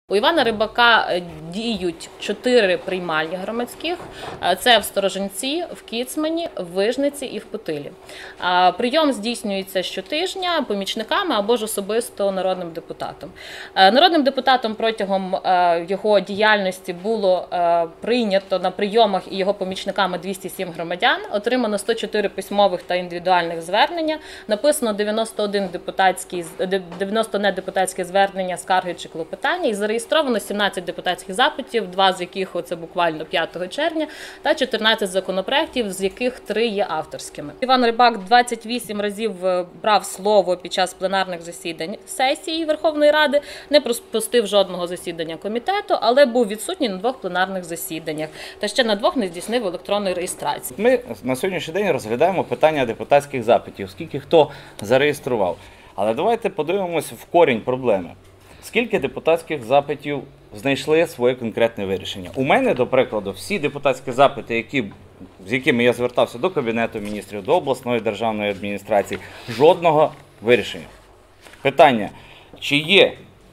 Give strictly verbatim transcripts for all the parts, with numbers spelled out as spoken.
У Івана Рибака діють чотири приймальні громадських. Це в Сторожинці, в Кіцмані, в Вижниці і в Путилі. Прийом здійснюється щотижня помічниками або ж особисто народним депутатом. Народним депутатом протягом його діяльності було прийнято на прийомах і його помічниками двісті сім громадян, отримано сто чотири письмових та індивідуальних звернення, написано дев'яносто один депутатські, дев'яносто одне депутатське звернення, скарги чи клопотання, і зареєстровано сімнадцять депутатських запитів, два з яких це буквально п'ятого червня, та чотирнадцять законопроєктів, з яких три є авторськими. Іван Рибак двадцять вісім разів брав слово під час пленарних засідань сесії Верховної Ради, не пропустив жодного засідання комітету, але був відсутній на двох пленарних засіданнях та ще на двох не здійснив електронної реєстрації. Ми на сьогоднішній день розглядаємо питання депутатських запитів, скільки хто зареєстрував. Але давайте подивимося в корінь проблеми. Скільки депутатських запитів знайшли своє конкретне вирішення? У мене, до прикладу, всі депутатські запити, які, з якими я звертався до Кабінету Міністрів, до обласної державної адміністрації, жодного вирішення. Питання, чи є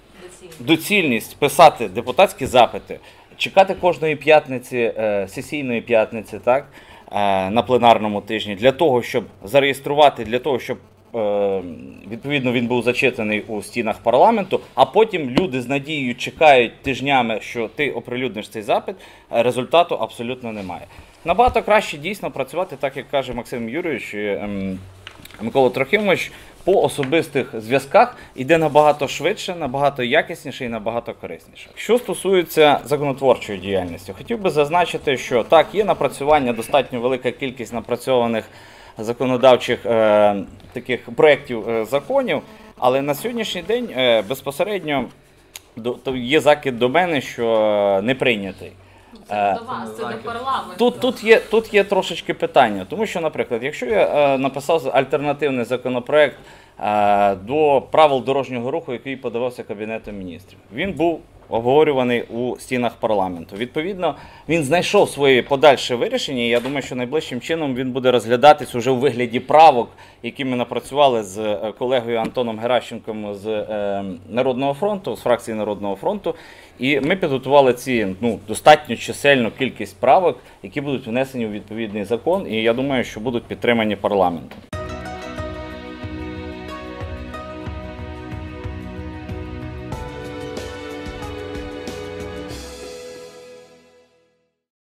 доцільність писати депутатські запити, чекати кожної п'ятниці, сесійної п'ятниці, так, на пленарному тижні, для того, щоб зареєструвати, для того, щоб відповідно він був зачитаний у стінах парламенту, а потім люди з надією чекають тижнями, що ти оприлюдниш цей запит, результату абсолютно немає. Набагато краще дійсно працювати, так як каже Максим Юрійович і Микола Трохимович, по особистих зв'язках іде набагато швидше, набагато якісніше і набагато корисніше. Що стосується законотворчої діяльності, хотів би зазначити, що так, є напрацювання, достатньо велика кількість напрацьованих законодавчих е, таких проєктів е, законів, але на сьогоднішній день е, безпосередньо до, є закид до мене, що е, не прийнятий. Це до вас, це до парламенту. Тут, тут, є, тут є трошечки питання, тому що, наприклад, якщо я е, написав альтернативний законопроект е, до правил дорожнього руху, який подавався Кабінетом Міністрів, він був обговорюваний у стінах парламенту. Відповідно, він знайшов своє подальше вирішення, і я думаю, що найближчим чином він буде розглядатись уже у вигляді правок, які ми напрацювали з колегою Антоном Геращенком з е, Народного фронту, з фракції Народного фронту, і ми підготували ці ну, достатньо чисельну кількість правок, які будуть внесені у відповідний закон, і я думаю, що будуть підтримані парламентом.